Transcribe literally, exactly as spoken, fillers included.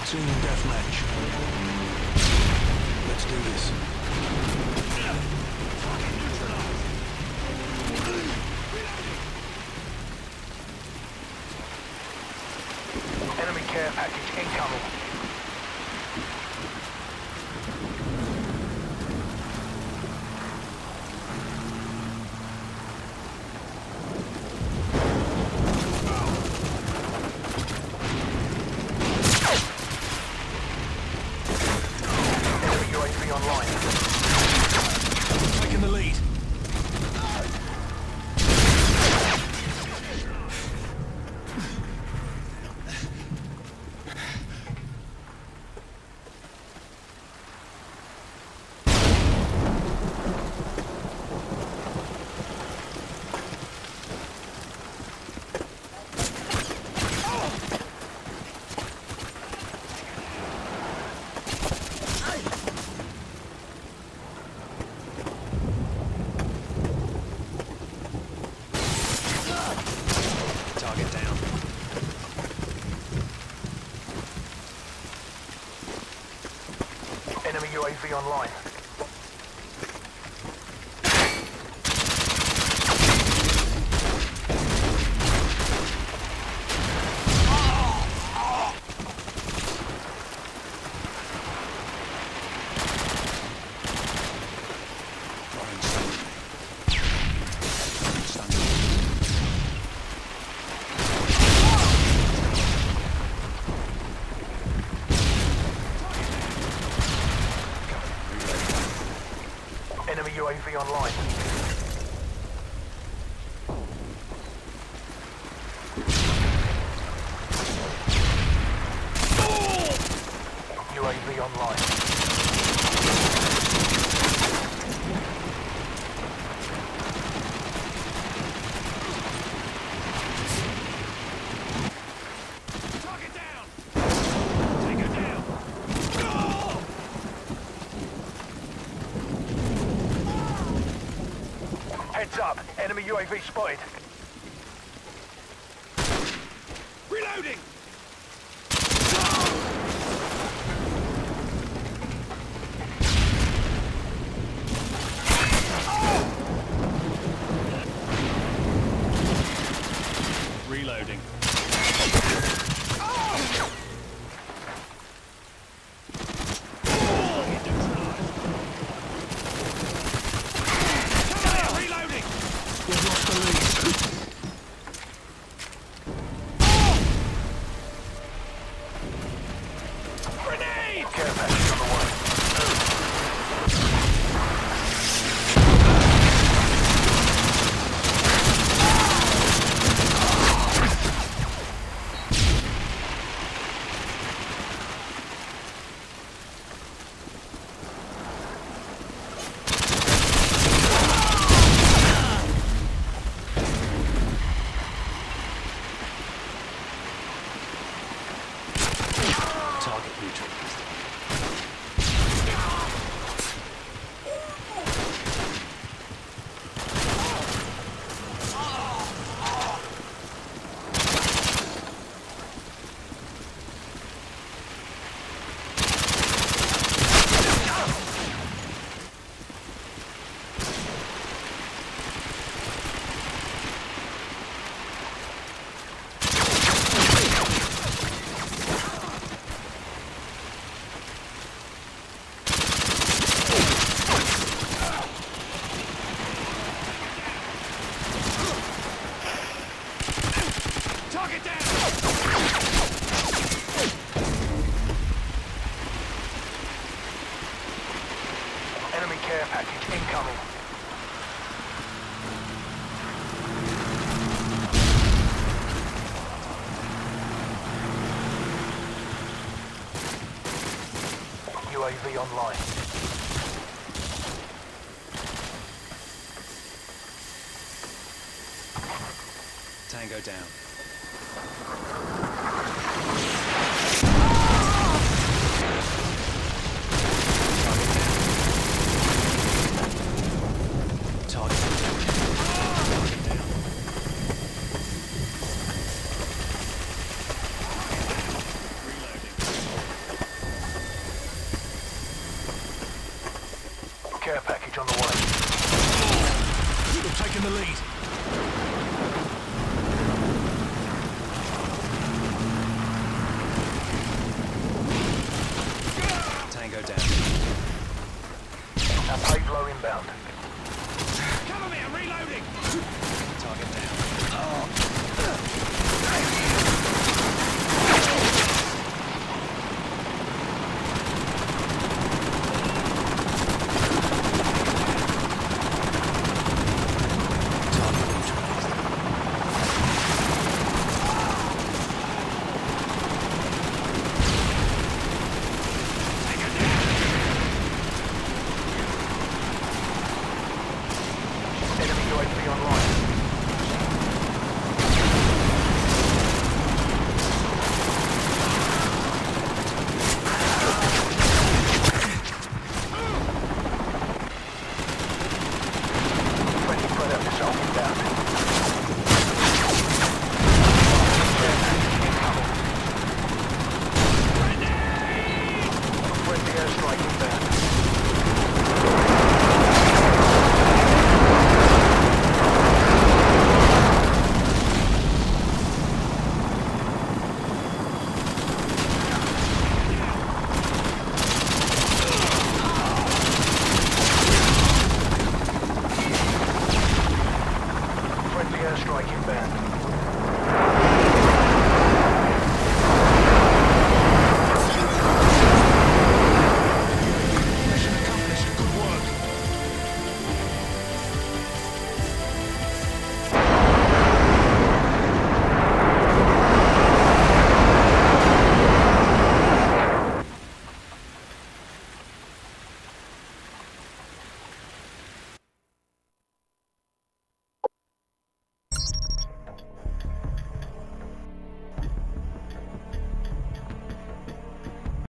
Team deathmatch. Let's do this. Enemy care package incoming. Enemy U A V online. Taking the lead. Target down. Enemy U A V online. Enemy U A V online. U A V online. Target down. Take her down. Heads up, enemy U A V spotted. Reloading. Reloading. Reloading. We've lost the lead. Grenade! Care package on the way. Target neutral. Target down! Enemy care package incoming. U A V online. Tango down. Target down. Target down. Reloading. package on the way. We've taken the lead. Tango down. Our payload inbound. Cover me, I'm reloading!